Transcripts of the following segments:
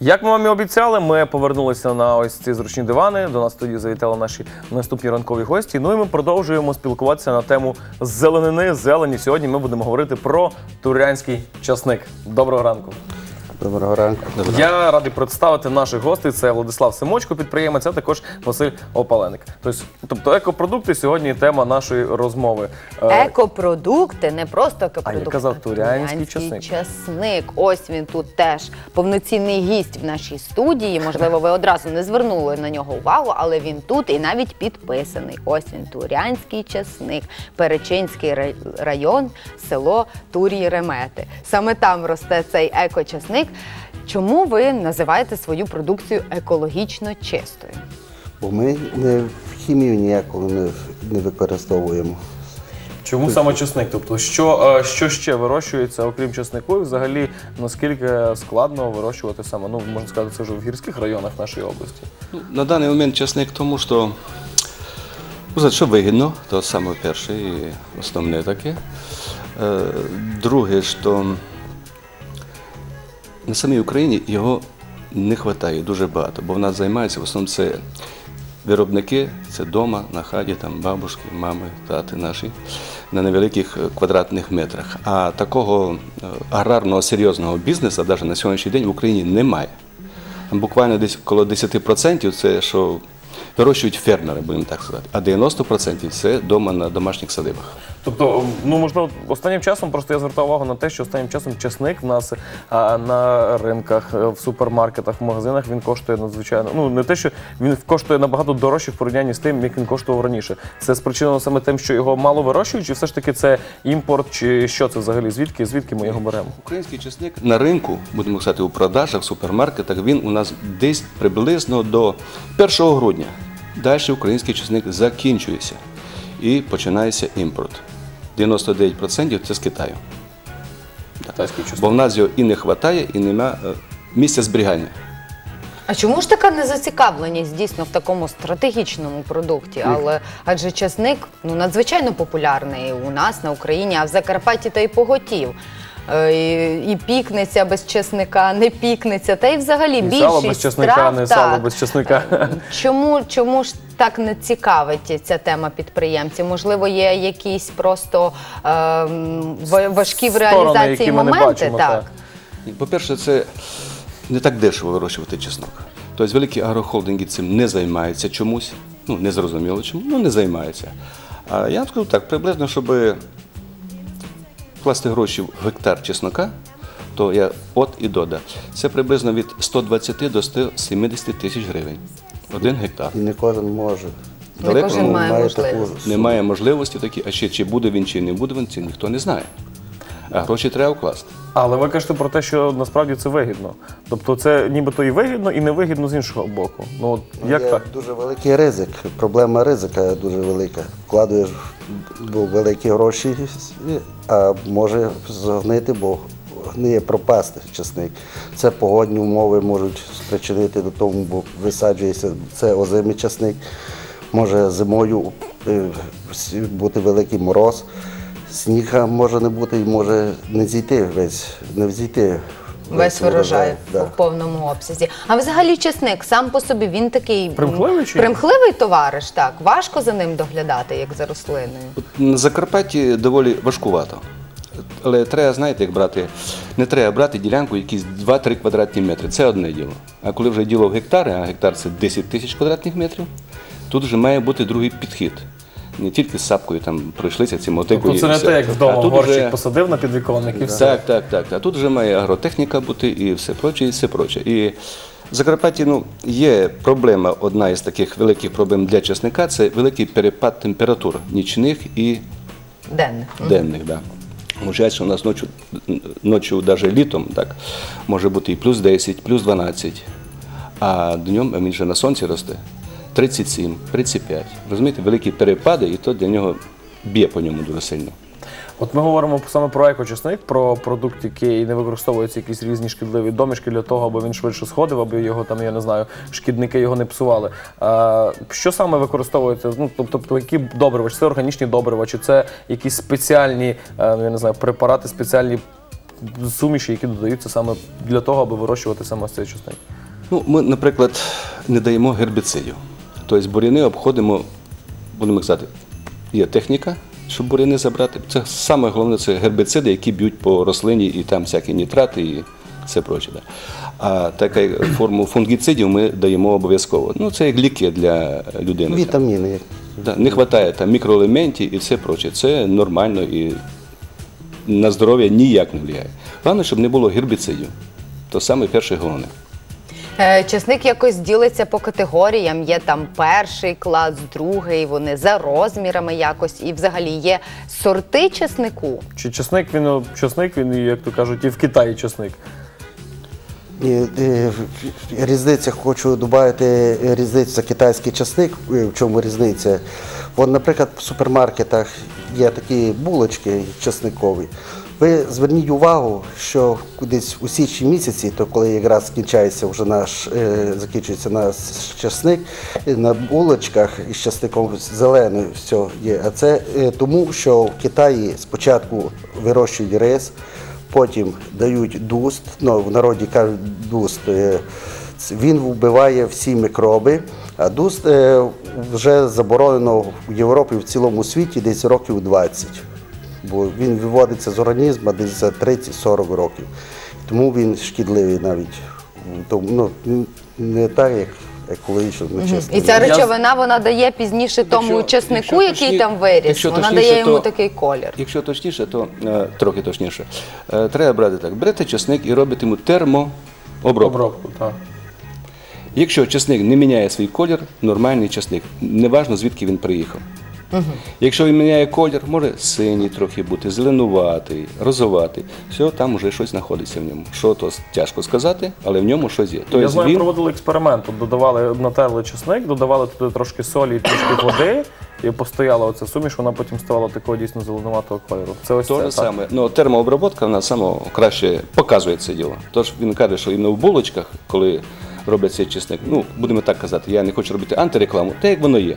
Як ми вам і обіцяли, ми повернулися на ось ці зручні дивани. До нас тоді завітали наші наступні ранкові гості. Ну і ми продовжуємо спілкуватися на тему зеленини, зелені. Сьогодні ми будемо говорити про турянський часник. Доброго ранку. Доброго ранку. Я радий представити наших гостей. Це Владислав Семочко, підприємець, а також Василь Опаленик. Тобто екопродукти сьогодні тема нашої розмови. Екопродукти, не просто екопродукти. А я казав турянський часник. Часник. Ось він тут теж повноцінний гість в нашій студії. Можливо, ви одразу не звернули на нього увагу, але він тут і навіть підписаний. Ось він, турянський часник. Перечинський район, село Тур'ї-Ремети. Саме там росте цей екочасник. Чому ви називаєте свою продукцію екологічно чистою? Бо ми хімію ніяку не використовуємо. Чому саме часник? Тобто, що ще вирощується, окрім часнику? І взагалі, наскільки складно вирощувати саме, можна сказати, це вже в гірських районах нашої області? На даний момент часник тому, що вигідно, то саме перше і основне таке. Друге, що на самій Україні його не вистачає дуже багато, бо в нас займаються в основному це виробники, це вдома, на хаті, там бабушки, мами, тати наші, на невеликих квадратних метрах. А такого аграрного серйозного бізнесу навіть на сьогоднішній день в Україні немає. Буквально десь коло 10% це, що вирощують фермери, будемо так сказати, а 90% це вдома на домашніх садибах. Тобто, можливо, останнім часом, просто я звертав увагу на те, що останнім часом часник в нас на ринках, в супермаркетах, в магазинах, він коштує надзвичайно, не те, що він коштує набагато дорожче в порівнянні з тим, як він коштував раніше. Це спричинено саме тим, що його мало вирощують, чи все ж таки це імпорт, чи що це взагалі, звідки ми його беремо? Український часник на ринку, будемо сказати, у продажах, в супермаркетах, він у нас десь приблизно до 1 грудня. Далі український часник закінчується і починається імпорт. 99% це з Китаю. Бо в нас його і не вистачає, і немає місця зберігання. А чому ж така незацікавленість дійсно в такому стратегічному продукті? Адже часник надзвичайно популярний у нас на Україні, а в Закарпатті то й поготів. І пікниця без часника, не пікниця, та й взагалі більшість страв. Сало без часника, не сало без часника. Чому ж так не цікавить ця тема підприємців? Можливо, є якісь просто важкі в реалізації моменти? По-перше, це не так дешево вирощувати чеснок. Тобто великі агрохолдинги цим не займаються чомусь, не зрозуміло чому, не займаються. А я вам скажу так, приблизно, щоб вкласти гроші в гектар чеснока, то я от і дода. Це приблизно від 120 до 170 тисяч гривень. 1 гектар. І не кожен може. Не кожен має можливість. Немає можливості такі, а ще чи буде він, чи не буде він, це ніхто не знає. А гроші треба вкласти. Але ви кажете про те, що насправді це вигідно. Тобто це нібито і вигідно, і невигідно з іншого боку. Як так? Дуже великий ризик, проблема ризика дуже велика. Вкладуєш великі гроші, а може згнити, бо гниє, пропасти часник. Це погодні умови можуть спричинити до того, бо висаджується, це озимий часник. Може зимою бути великий мороз, сніга може не бути і може не взійти весь врожай в повному обсязі. А взагалі часник сам по собі, він такий примхливий товариш, так? Важко за ним доглядати, як за рослиною? На Закарпатті доволі важкувато. Але треба, знаєте, як брати, не треба брати ділянку якісь 2-3 квадратні метри. Це одне діло. А коли вже діло в гектари, а гектар це 10 тисяч квадратних метрів, тут вже має бути другий підхід. Не тільки з сапкою там пройшлися, ці мотикою. Тобто це не те, як вдома горщик посадив на підвіконник і все. Так. А тут вже має агротехніка бути і все проче, І в Закарпатті є проблема, одна із таких великих проблем для часника, це великий перепад температур нічних і денних. Вважається, у нас ночі, навіть літом, може бути і плюс 10, плюс 12, а днем, він же на сонці росте, 37, 35. Розумієте, великі перепади, і то для нього б'є по ньому дуже сильно. От ми говоримо саме про екочасник, про продукт, який не використовуються якісь різні шкідливі домішки для того, аби він швидше сходив, аби його там, я не знаю, шкідники його не псували. Що саме використовується? Тобто, які добрива? Чи це органічні добрива, чи це якісь спеціальні, я не знаю, препарати, спеціальні суміші, які додаються саме для того, аби вирощувати саме цей часник? Ну, ми, наприклад, не даємо гербіцидів. Тобто буряни обходимо, будемо казати, є техніка, щоб буряни забрати. Це саме головне, це гербіциди, які б'ють по рослині, і там всякі нітрати і все проче. Да. А таку форму фунгіцидів ми даємо обов'язково. Ну, це як ліки для людини. Вітаміни. Да, не вистачає там мікроелементів і все проче. Це нормально і на здоров'я ніяк не впливає. Головне, щоб не було гербіцидів. То саме перше головне. Часник якось ділиться по категоріям, є там перший клас, другий, вони за розмірами якось, і взагалі є сорти часнику. Чи часник, він, як то кажуть, і в Китаї часник. Різниця, хочу додати різницю за китайський часник. В чому різниця? Вон, наприклад, в супермаркетах є такі булочки часникові. Ви зверніть увагу, що десь у січні місяці, то коли якраз закінчується наш часник, на булочках із часником зеленою все є. А це тому, що в Китаї спочатку вирощують рис, потім дають дуст, ну, в народі кажуть дуст, він вбиває всі мікроби, а дуст вже заборонено в Європі, в цілому світі десь років 20. Бо він виводиться з організму десь за 30-40 років. Тому він шкідливий навіть. Ну, не так, як екологічно нечесно. І ця речовина, вона дає пізніше тому часнику, який там виріс, вона дає йому такий колір. Якщо точніше, то трохи точніше. Треба брати так. Берете часник і робите йому термообробку. Обробку, так. Якщо часник не міняє свій колір, нормальний часник, неважно звідки він приїхав. Якщо він міняє колір, може синій трохи бути, зеленуватий, розоватий. Все, там вже щось знаходиться в ньому. Що то тяжко сказати, але в ньому щось є. Я знаю, проводили експеримент. Додавали, натерли чесник, додавали туди трошки солі і трішки води, і постояла оця суміш, вона потім ставала такого дійсно зеленуватого кольору. Це ось те саме. Ну, термообробка в нас саме краще показує це діло. Тож він каже, що і в булочках, коли роблять цей чесник, ну, будемо так казати, я не хочу робити антирекламу, те, як воно є.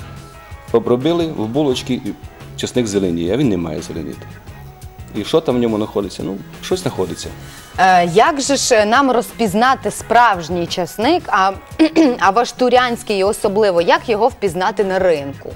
Обробили в булочки, і чесник зеленіє, а він не має зеленіти. І що там в ньому знаходиться? Ну, щось знаходиться. Як же ж нам розпізнати справжній часник, а ваштурянський особливо, як його впізнати на ринку?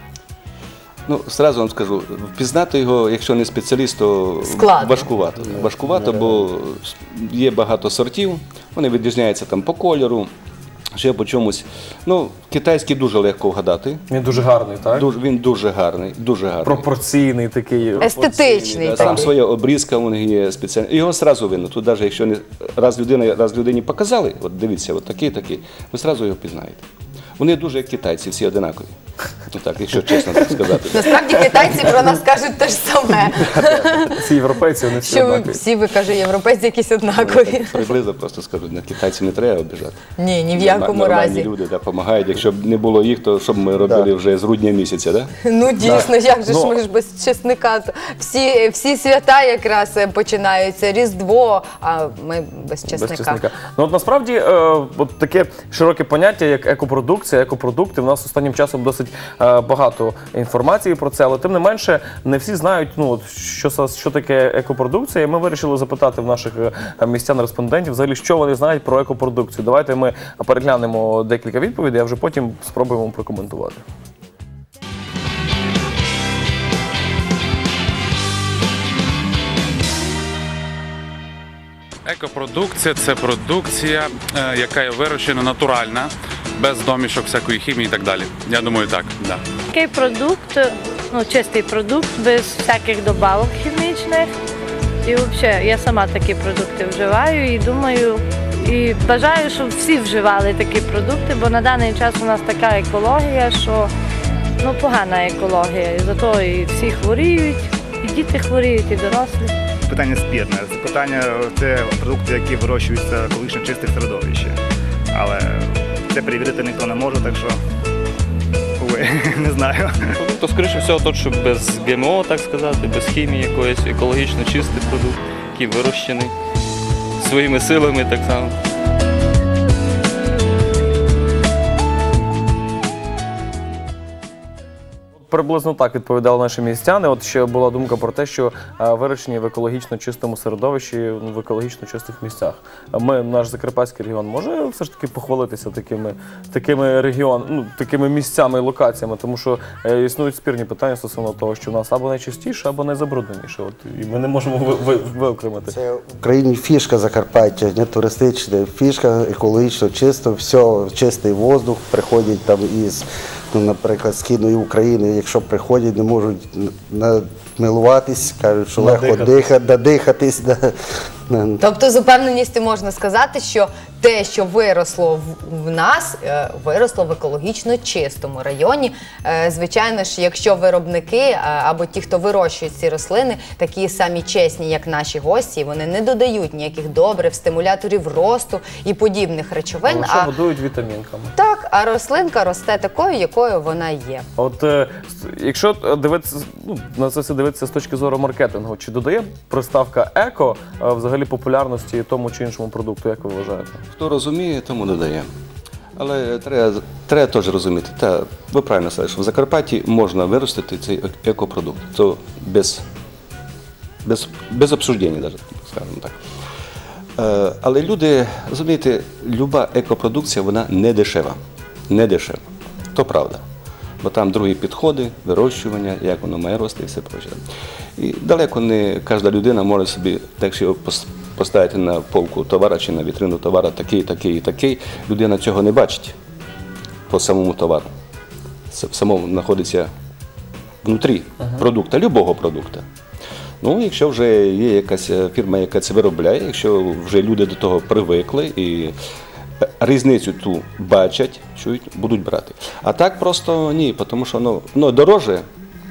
Ну, одразу вам скажу, впізнати його, якщо не спеціаліст, то важкувато. Важкувато, бо є багато сортів, вони відрізняються там по кольору, ще по чомусь. Ну, китайський дуже легко вгадати. Він дуже гарний, так? Він дуже гарний, дуже гарний. Пропорційний такий. Естетичний. Сам своя обрізка у них є спеціальна. Його одразу видно. Тут навіть якщо раз людині показали, от дивіться, от такий, ви одразу його впізнаєте. Вони дуже як китайці, всі одинакові. Ну так, якщо чесно так сказати. Насправді китайці про нас кажуть те ж саме. Всі європейці, вони всі Що однакові. всі, ви каже, європейці якісь однакові. Приблизно просто скажу, на китайців не треба обіжати. Ні, ні в якому Нормальні разі. люди допомагають. Якщо б не було їх, то що б ми робили вже з грудня місяця, так? Ну дійсно, як же ж ми ж без чесника? Всі свята якраз починаються, Різдво, а ми без чесника. Ну от насправді от таке широке поняття, як екопродукція, екопродукти, в нас останнім часом досить багато інформації про це, але тим не менше не всі знають, ну, от, що таке екопродукція. І ми вирішили запитати в наших містян-респондентів, взагалі, що вони знають про екопродукцію. Давайте ми переглянемо декілька відповідей, а вже потім спробуємо прокоментувати. Екопродукція – це продукція, яка є вирощена натуральна, без домішок всякої хімії і так далі. Я думаю, так. Да. Такий продукт, ну, чистий продукт, без всяких добавок хімічних. І взагалі, я сама такі продукти вживаю і думаю, і бажаю, щоб всі вживали такі продукти, бо на даний час у нас така екологія, що ну, погана екологія. І зато і всі хворіють, і діти хворіють, і дорослі. Питання спірне. Питання – це продукти, які вирощуються в екологічно чистих середовищі. Але це перевірити ніхто не може, так що не знаю. То, скоріше всього, то, що без ГМО, так сказати, без хімії якоїсь, екологічно чистий продукт, який вирощений своїми силами так само. приблизно так відповідали наші містяни. От ще була думка про те, що вирощені в екологічно чистому середовищі, в екологічно чистих місцях. Наш Закарпатський регіон може все ж таки похвалитися такими місцями і локаціями, тому що існують спірні питання стосовно того, що в нас або найчистіше, або найзабрудненіше. І ми не можемо виокремити. Це в Україні фішка Закарпаття, не туристична, фішка екологічно чисто, все, чистий воздух, приходять там із, наприклад, Східної України, якщо приходять, не можуть намилуватись, кажуть, що легко надихатись. Тобто з упевненістю можна сказати, що те, що виросло в нас, виросло в екологічно чистому районі. Звичайно ж, якщо виробники або ті, хто вирощують ці рослини, такі самі чесні, як наші гості, вони не додають ніяких добрив, стимуляторів росту і подібних речовин. А годують вітамінками. Так, а рослинка росте такою, якою вона є. От якщо дивитися, на це все дивитися з точки зору маркетингу, чи додає приставка «еко» взагалі популярності тому чи іншому продукту, як ви вважаєте? Хто розуміє, тому додає. Але треба теж розуміти, ви правильно сказали, що в Закарпатті можна виростити цей екопродукт. Це без обсуждення, навіть, скажімо так. Але люди, розумієте, люба екопродукція, вона не дешева. Не дешева. То правда. Бо там другі підходи, вирощування, як воно має рости і все проче. І далеко не кожна людина може собі так що поставити на полку товара чи на вітрину товара такий, такий і такий. Людина цього не бачить по самому товару. Це в самому знаходиться внутрі продукту, любого продукту. Ну, якщо вже є якась фірма, яка це виробляє, якщо вже люди до того привикли і різницю ту бачать, чують, будуть брати. А так просто ні, тому що воно дороже,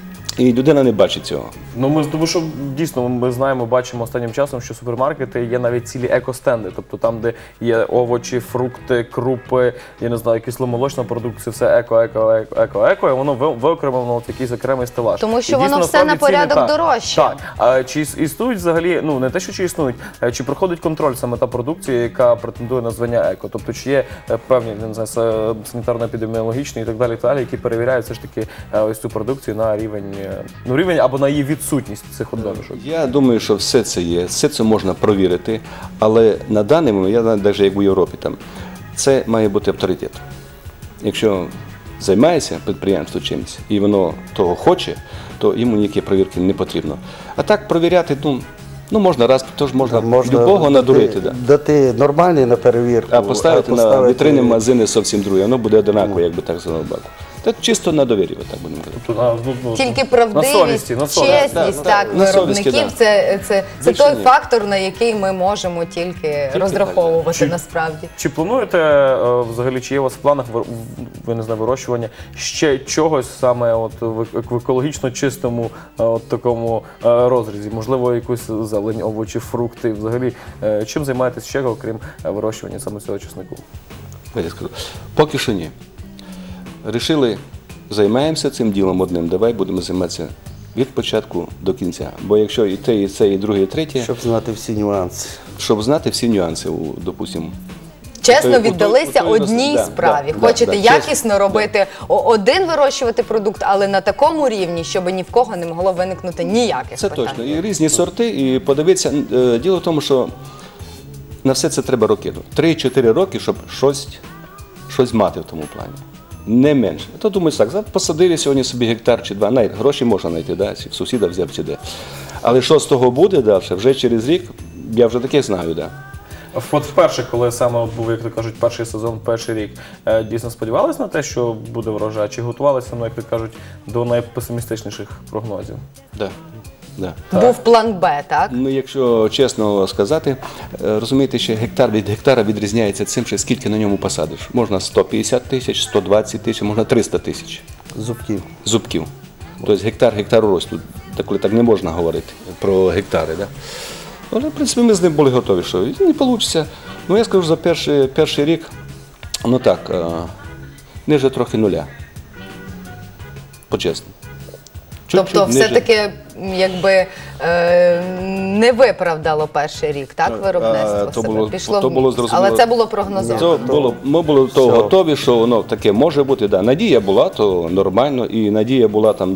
і людина не бачить цього. Тому що дійсно ми знаємо, бачимо останнім часом, що супермаркети є навіть цілі екостенди, тобто там, де є овочі, фрукти, крупи, я не знаю, кисломолочна продукція, все еко, і воно виокремлено в якийсь окремий стелаж. Тому що воно все на порядок дорожче. Так. А чи існують взагалі, не те, що чи існують, чи проходить контроль саме та продукція, яка претендує на звання еко? Тобто чи є певні, не знаю, санітарно-епідеміологічні і так далі, які перевіряють все ж таки ось цю продукцію на рівень або на її відсутність цих домішок? Я думаю, що все це є, все це можна провірити, але на даний момент, я навіть як у Європі, це має бути авторитет. Якщо займається підприємство чимось і воно того хоче, то йому ніякі перевірки не потрібно. А так провіряти, можна раз, тож можна любого надурити. Дати нормальний на перевірку. А поставити на вітрині магазини зовсім друге, воно буде одинаково, якби так за баку. Так чисто на довір'я, так будемо казати. Тільки правдивість, чесність виробників – це той фактор, на який ми можемо тільки розраховувати насправді. Чи плануєте взагалі, чи є у вас в планах вирощування ще чогось саме в екологічно чистому такому розрізі? Можливо, якусь зелень, овочі, фрукти? Взагалі, чим займаєтесь ще, окрім вирощування саме цього чеснику? Я скажу, поки що ні. Рішили, займаємося цим ділом одним, давай будемо займатися від початку до кінця. Бо якщо і те, і це, і друге, і третє… Щоб знати всі нюанси. Щоб знати всі нюанси, допустимо. Чесно віддалися одній справі. Хочете якісно робити, один вирощувати продукт, але на такому рівні, щоб ні в кого не могло виникнути ніяких питань. Це точно. І різні сорти, і подивитися. Діло в тому, що на все це треба роки. 3-4 роки, щоб щось мати в тому плані. Не менше. То думаю, так, посадили сьогодні собі гектар чи два, гроші можна знайти, чи в сусіда взяв, чи де. Але що з того буде далі, вже через рік, я вже таке знаю, От вперше, коли саме був, як то кажуть, перший сезон, перший рік, дійсно сподівалися на те, що буде врожай? Чи готувалися, як то кажуть, до найпесимістичніших прогнозів? Да. Був план Б, так? Якщо чесно сказати, розумієте, що гектар від гектара відрізняється цим, що скільки на ньому посадиш. Можна 150 тисяч, 120 тисяч, можна 300 тисяч. Зубків. Тобто гектару росту. Коли так не можна говорити про гектари. Але, в принципі, ми з ним були готові, що не вийде. Я скажу, за перший рік, ниже трохи нуля. По-чесному. Тобто все-таки якби не виправдало перший рік, так, виробництво то себе? було- Пішло то в було мінус. зрозуміло. Але це було прогнозовано. Ми були до того Все. готові, що воно таке може бути. Да. Надія була, то нормально, і надія була там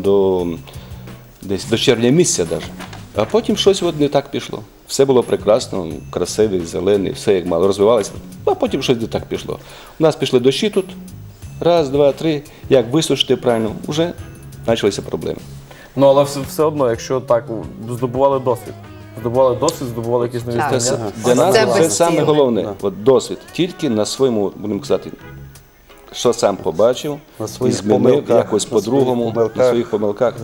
десь до червня місяця навіть. А потім щось от не так пішло. Все було прекрасно, красиве, зелене, все як мало розвивалося, а потім щось не так пішло. У нас пішли дощі тут, раз, два, три, як висушити правильно, вже почалися проблеми. Ну, але все одно, якщо так, здобували досвід. Здобували якісь нові Так. знання. Для нас Це це безцінно. саме головне, от досвід. Тільки на своєму, будемо казати, що сам побачив, На і своїх змінив помилках, якось на своїх по-другому, на помилках. своїх помилках.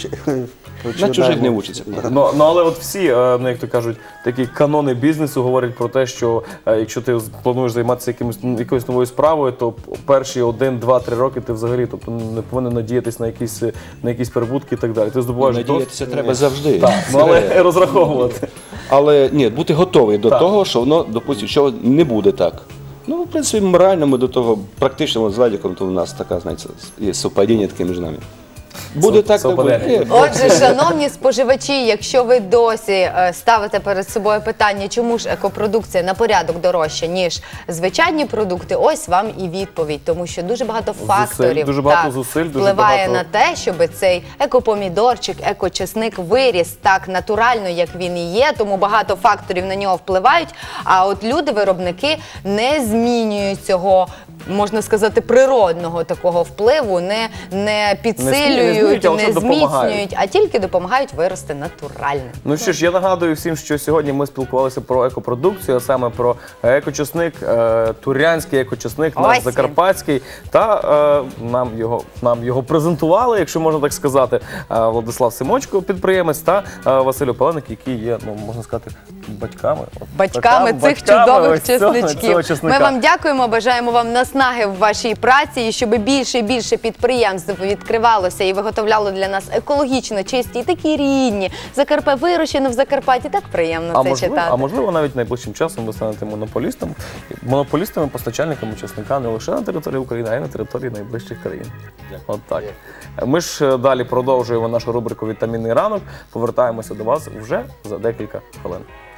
На чужих не вчиться. Ну, але от всі, ну як то кажуть, такі канони бізнесу говорять про те, що якщо ти плануєш займатися якоюсь новою справою, то перші 1, 2, 3 роки ти взагалі не повинен надіятися на якісь прибутки і так далі. Ти здобуваєш Надіятися треба завжди. Так, ну, але розраховувати. Але ні, бути готовий до Так. того, що воно, допустимо, що не буде так. Ну, в принципі, морально ми до того практично з Владиком, то у нас така, знаєте, є совпадіння таке між нами. Буде так, так буде. совпадіння. Отже, шановні споживачі, якщо ви досі ставите перед собою питання, чому ж екопродукція на порядок дорожча, ніж звичайні продукти, ось вам і відповідь. Тому що дуже багато факторів дуже багато зусиль, дуже впливає багато- на те, щоб цей екопомідорчик, екочесник виріс так натурально, як він і є. Тому багато факторів на нього впливають. А от люди, виробники, не змінюють цього, можна сказати, природного такого впливу, не підсилюють, змінюють, а не лише допомагають. зміцнюють, а тільки допомагають вирости натурально. Ну що ж, я нагадую всім, що сьогодні ми спілкувалися про екопродукцію, а саме про екочесник, турянський екочесник, Ось наш він. закарпатський. Та нам його презентували, якщо можна так сказати, Владислав Симочко, підприємець, та Василь Опаленик, які є, ну можна сказати, батьками. Батьками цих батьками чудових ось цього чесничків. чесника. Ми вам дякуємо, бажаємо вам наснаги в вашій праці, і щоб більше і більше підприємств відкривалося і виготовляло для нас екологічно чисті і такі рідні. Вирощено в Закарпатті, так приємно це читати. А можливо, навіть найближчим часом ви станете монополістами, постачальниками чесника не лише на території України, а й на території найближчих країн. От так. Ми ж далі продовжуємо нашу рубрику «Вітамінний ранок». Повертаємося до вас вже за декілька хвилин.